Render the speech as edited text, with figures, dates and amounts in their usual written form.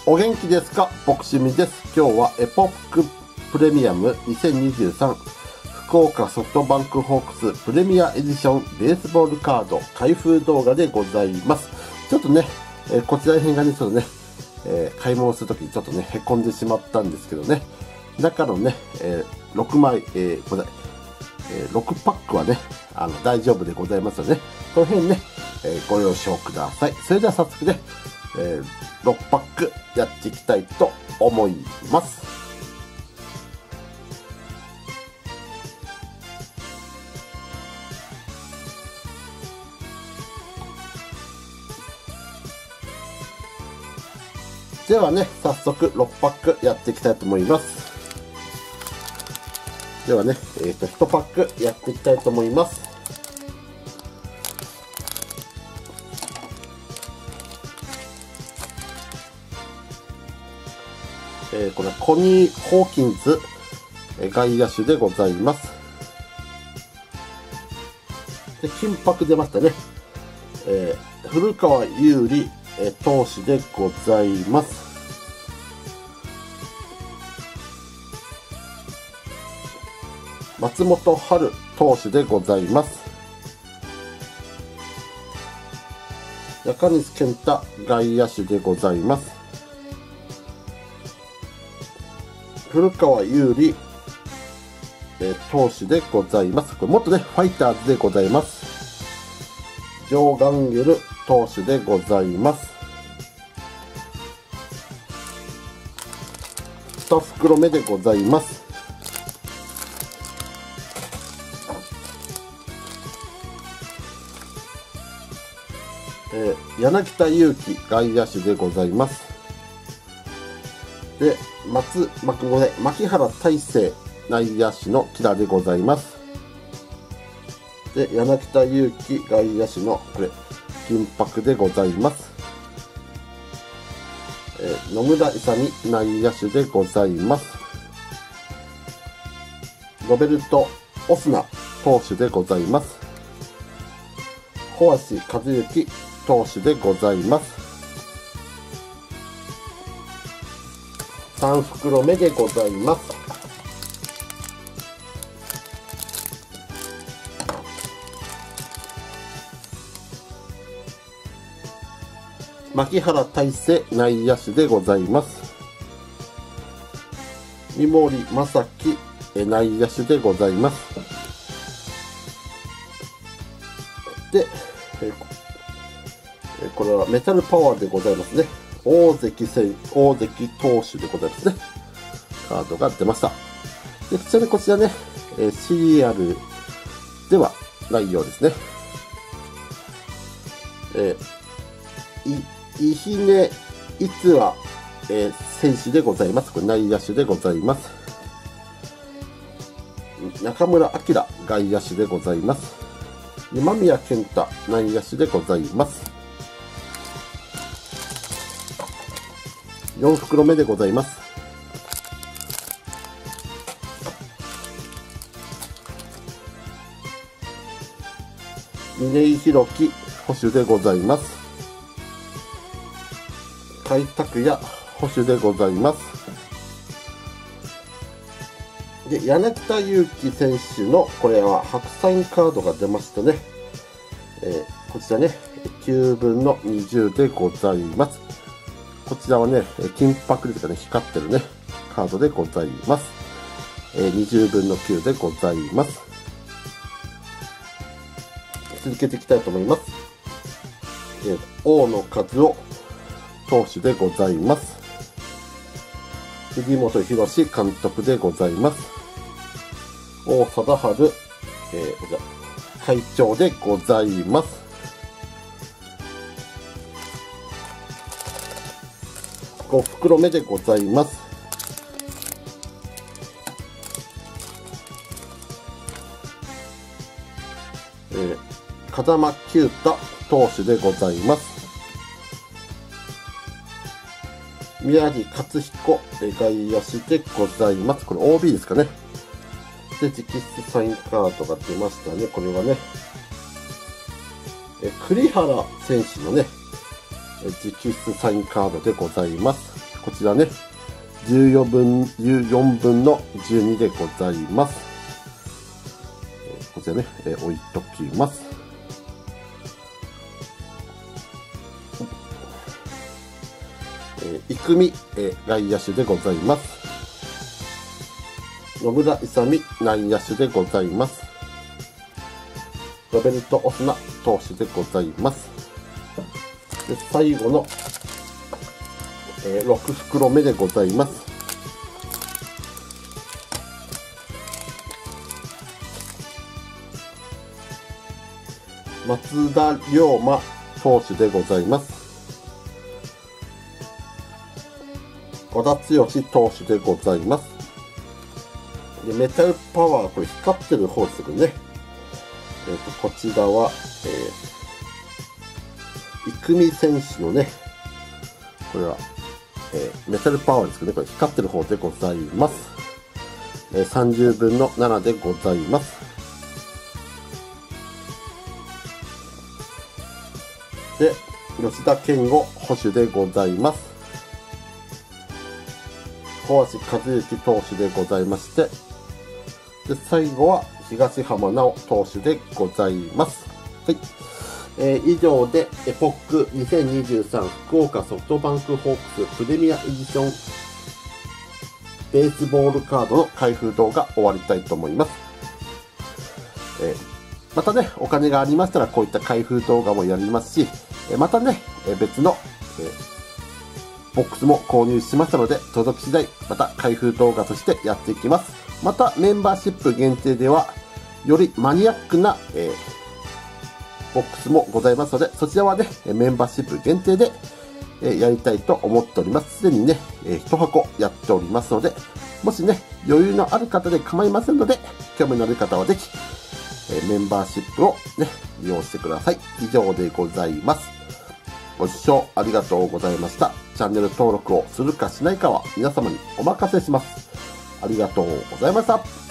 お元気ですか？ボクシミです。今日はエポックプレミアム2023福岡ソフトバンクホークスプレミアエディションベースボールカード開封動画でございます。ちょっとね、こちら辺がね、ちょっとね、買い物するときにちょっとね、へこんでしまったんですけどね、中のね、6枚、6パックはね、大丈夫でございますので、ね、この辺ね、ご了承ください。それでは早速ね、6パックやっていきたいと思います。ではね、早速6パックやっていきたいと思います。ではね、1パックやっていきたいと思います。これはコニー・ホーキンズ外野手でございます。で、金箔出ましたね。古川優里投手でございます。松本春投手でございます。中西健太外野手でございます。古川優里投手でございます。これ元ね、ファイターズでございます。ジョー・ガンゲル投手でございます。2袋目でございます。柳田悠岐外野手でございます。で、牧原大成内野手のキラーでございます。で、柳田悠岐外野手のこれ金箔でございます。野村勇内野手でございます。ロベルト・オスナ投手でございます。小橋和之投手でございます。3袋目でございます。牧原大成内野手でございます。三森正樹内野手でございます。で、これはメタルパワーでございますね。大関投手でございますね。カードが出ました。で、こちらね、シリアルではないようですね。イヒネ・イツワ選手でございます。これ内野手でございます。中村晃外野手でございます。今宮健太内野手でございます。4袋目でございます。峰井宏樹捕手でございます。甲斐拓也捕手でございます。で、柳田悠岐選手のこれは白サインカードが出ましたね。こちらね、9分の20でございます。こちらはね、金箔ですかね、光ってるね、カードでございます。20分の9でございます。続けていきたいと思います。大野和夫投手でございます。杉本博監督でございます。王貞治、会長でございます。5袋目でございます。風間球太投手でございます。宮城克彦外野手でございます。これ OB ですかね。で、直筆サインカードが出ましたね。これはね、栗原選手のね、直筆サインカードでございます。 こちらね、14分の12でございます。こちらね、置いときます。生見、外野手でございます。野村勇内野手でございます。ロベルト・オスナ投手でございます。で最後の、6袋目でございます。松田龍馬投手でございます。和田剛投手でございます。でメタルパワー、これ光ってる方ですけどね。こちらは、生見選手のね、これは、メタルパワーですけどね、これ光ってる方でございます。30分の7でございます。で、吉田健吾捕手でございます。小橋和之投手でございまして、で、最後は東浜直投手でございます。はい。以上で、エポック2023福岡ソフトバンクホークスプレミアエディションベースボールカードの開封動画終わりたいと思います。またね、お金がありましたらこういった開封動画もやりますし、またね、別の、ボックスも購入しましたので、届き次第また開封動画としてやっていきます。またメンバーシップ限定では、よりマニアックな、ボックスもございますので、そちらはね、メンバーシップ限定で、やりたいと思っております。すでにね、1箱やっておりますので、もしね、余裕のある方で構いませんので、興味のある方はぜひ、メンバーシップをね、利用してください。以上でございます。ご視聴ありがとうございました。チャンネル登録をするかしないかは皆様にお任せします。ありがとうございました。